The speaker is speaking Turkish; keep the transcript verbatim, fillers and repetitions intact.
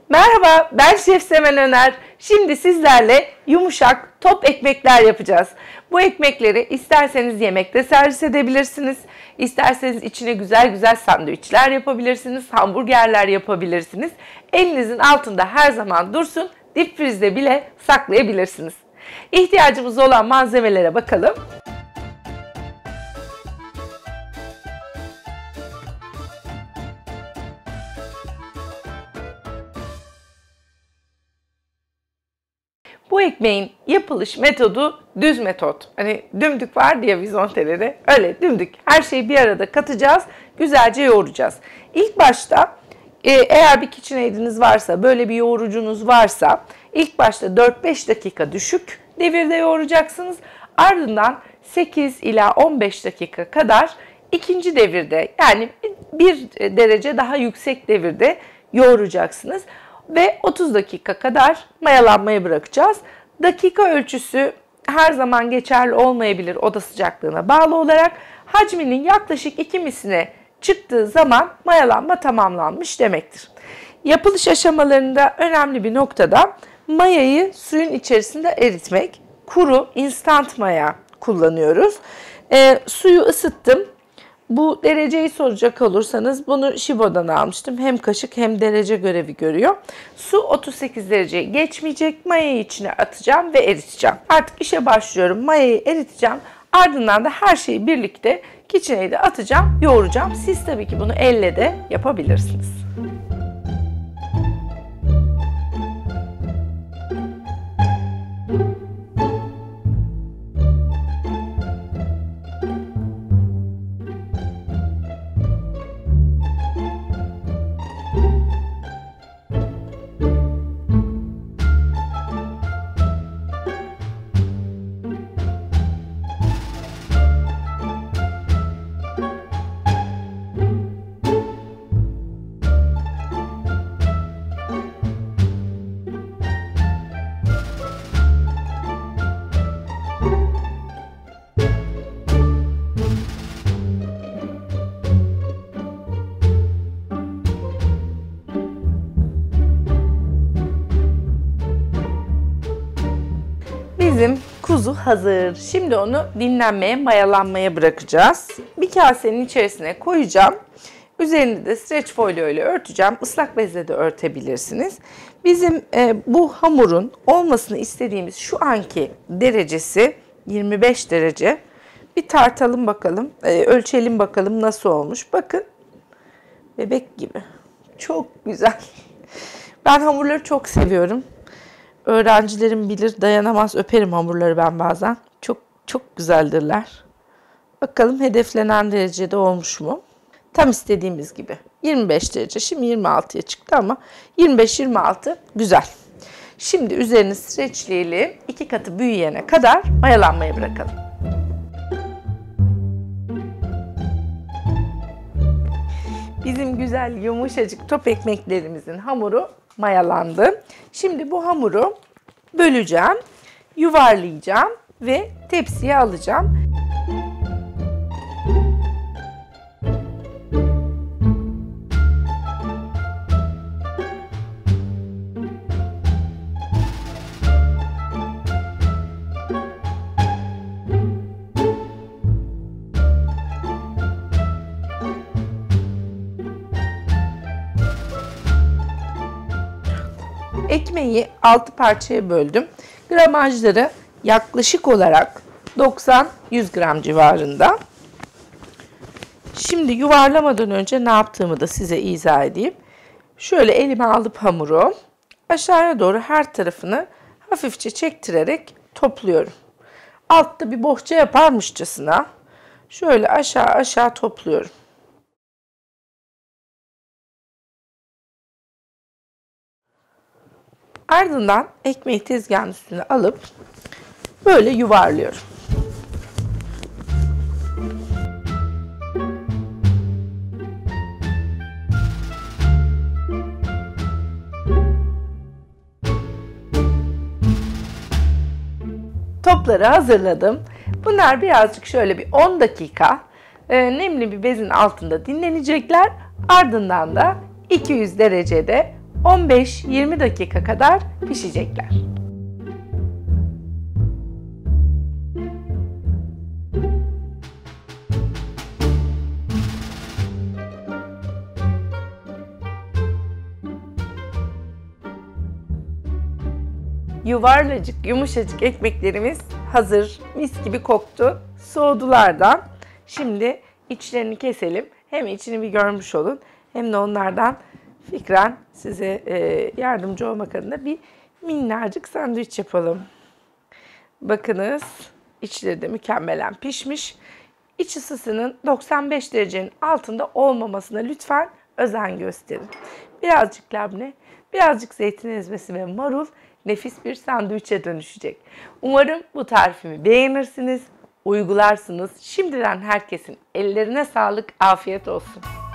Merhaba, ben Şef Semen Öner. Şimdi sizlerle yumuşak top ekmekler yapacağız. Bu ekmekleri isterseniz yemekte servis edebilirsiniz. İsterseniz içine güzel güzel sandviçler yapabilirsiniz, hamburgerler yapabilirsiniz. Elinizin altında her zaman dursun, dip frizde bile saklayabilirsiniz. İhtiyacımız olan malzemelere bakalım. Bu ekmeğin yapılış metodu düz metot. Hani dümdük var diye vizontelere, öyle dümdük. Her şeyi bir arada katacağız, güzelce yoğuracağız. İlk başta eğer bir KitchenAid'iniz varsa, böyle bir yoğurucunuz varsa ilk başta dört beş dakika düşük devirde yoğuracaksınız. Ardından sekiz ila on beş dakika kadar ikinci devirde, yani bir derece daha yüksek devirde yoğuracaksınız. Ve otuz dakika kadar mayalanmaya bırakacağız. Dakika ölçüsü her zaman geçerli olmayabilir oda sıcaklığına bağlı olarak. Hacminin yaklaşık iki misline çıktığı zaman mayalanma tamamlanmış demektir. Yapılış aşamalarında önemli bir noktada mayayı suyun içerisinde eritmek. Kuru instant maya kullanıyoruz. E, suyu ısıttım. Bu dereceyi soracak olursanız bunu Şibo'dan almıştım. Hem kaşık hem derece görevi görüyor. Su otuz sekiz dereceye geçmeyecek. Mayayı içine atacağım ve eriteceğim. Artık işe başlıyorum. Mayayı eriteceğim. Ardından da her şeyi birlikte KitchenAid'e atacağım, yoğuracağım. Siz tabii ki bunu elle de yapabilirsiniz. Bizim kuzu hazır. Şimdi onu dinlenmeye, mayalanmaya bırakacağız. Bir kasenin içerisine koyacağım. Üzerini de streç folyo ile örteceğim. Islak bezle de örtebilirsiniz. Bizim e, bu hamurun olmasını istediğimiz şu anki derecesi yirmi beş derece. Bir tartalım bakalım, e, ölçelim bakalım nasıl olmuş. Bakın, bebek gibi. Çok güzel. Ben hamurları çok seviyorum. Öğrencilerim bilir, dayanamaz, öperim hamurları ben bazen. Çok çok güzeldirler. Bakalım hedeflenen derecede olmuş mu? Tam istediğimiz gibi. yirmi beş derece. Şimdi yirmi altıya çıktı ama yirmi beş yirmi altı güzel. Şimdi üzerini streçleyelim. İki katı büyüyene kadar mayalanmaya bırakalım. Bizim güzel yumuşacık top ekmeklerimizin hamuru mayalandı. Şimdi bu hamuru böleceğim, yuvarlayacağım ve tepsiye alacağım. Ekmeği altı parçaya böldüm. Gramajları yaklaşık olarak doksan yüz gram civarında. Şimdi yuvarlamadan önce ne yaptığımı da size izah edeyim. Şöyle elime alıp hamuru aşağıya doğru her tarafını hafifçe çektirerek topluyorum. Altta bir bohça yaparmışçasına şöyle aşağı aşağı topluyorum. Ardından ekmeği tezgahın üstüne alıp böyle yuvarlıyorum. Topları hazırladım. Bunlar birazcık şöyle bir on dakika e, nemli bir bezin altında dinlenecekler. Ardından da iki yüz derecede on beş yirmi dakika kadar pişecekler. Yuvarlacık, yumuşacık ekmeklerimiz hazır. Mis gibi koktu. Soğudulardan. Şimdi içlerini keselim. Hem içini bir görmüş olun, hem de onlardan fikren size yardımcı olmak adına bir minnacık sandviç yapalım. Bakınız, içleri de mükemmelen pişmiş. İç ısısının doksan beş derecenin altında olmamasına lütfen özen gösterin. Birazcık labne, birazcık zeytin ezmesi ve marul nefis bir sandviçe dönüşecek. Umarım bu tarifimi beğenirsiniz, uygularsınız. Şimdiden herkesin ellerine sağlık, afiyet olsun.